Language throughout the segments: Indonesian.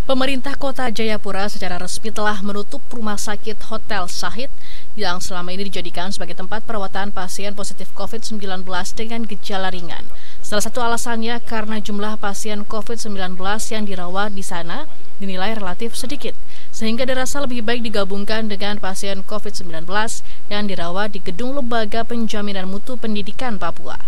Pemerintah Kota Jayapura secara resmi telah menutup Rumah Sakit Hotel Shahid yang selama ini dijadikan sebagai tempat perawatan pasien positif COVID-19 dengan gejala ringan. Salah satu alasannya karena jumlah pasien COVID-19 yang dirawat di sana dinilai relatif sedikit, sehingga dirasa lebih baik digabungkan dengan pasien COVID-19 yang dirawat di Gedung Lembaga Penjaminan Mutu Pendidikan Papua.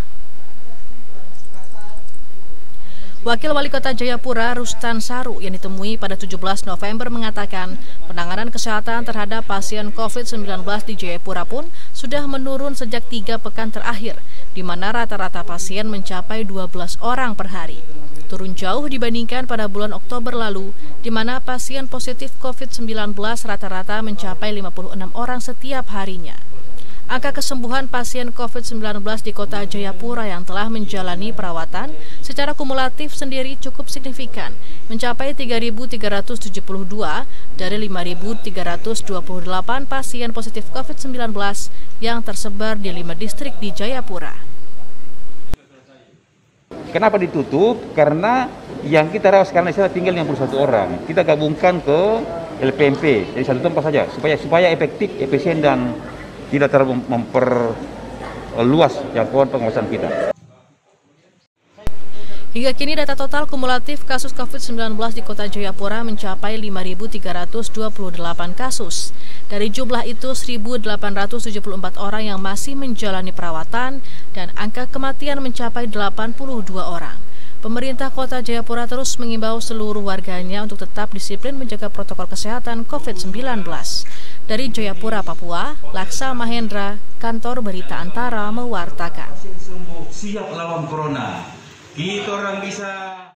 Wakil Wali Kota Jayapura, Rustan Saru, yang ditemui pada 17 November mengatakan penanganan kesehatan terhadap pasien COVID-19 di Jayapura pun sudah menurun sejak 3 pekan terakhir, di mana rata-rata pasien mencapai 12 orang per hari. Turun jauh dibandingkan pada bulan Oktober lalu, di mana pasien positif COVID-19 rata-rata mencapai 56 orang setiap harinya. Angka kesembuhan pasien COVID-19 di Kota Jayapura yang telah menjalani perawatan secara kumulatif sendiri cukup signifikan, mencapai 3.372 dari 5.328 pasien positif COVID-19 yang tersebar di 5 distrik di Jayapura. Kenapa ditutup? Karena yang kita rawat sekarang tinggal 51 orang. Kita gabungkan ke LPMP, jadi satu tempat saja, supaya efektif, efisien, dan tidak terlalu memperluas jangkauan pengawasan kita. Hingga kini data total kumulatif kasus COVID-19 di Kota Jayapura mencapai 5.328 kasus. Dari jumlah itu, 1.874 orang yang masih menjalani perawatan dan angka kematian mencapai 82 orang. Pemerintah Kota Jayapura terus mengimbau seluruh warganya untuk tetap disiplin menjaga protokol kesehatan COVID-19. Dari Jayapura, Papua, Laksa Mahendra, Kantor Berita Antara mewartakan. Siap lawan corona. Kita orang bisa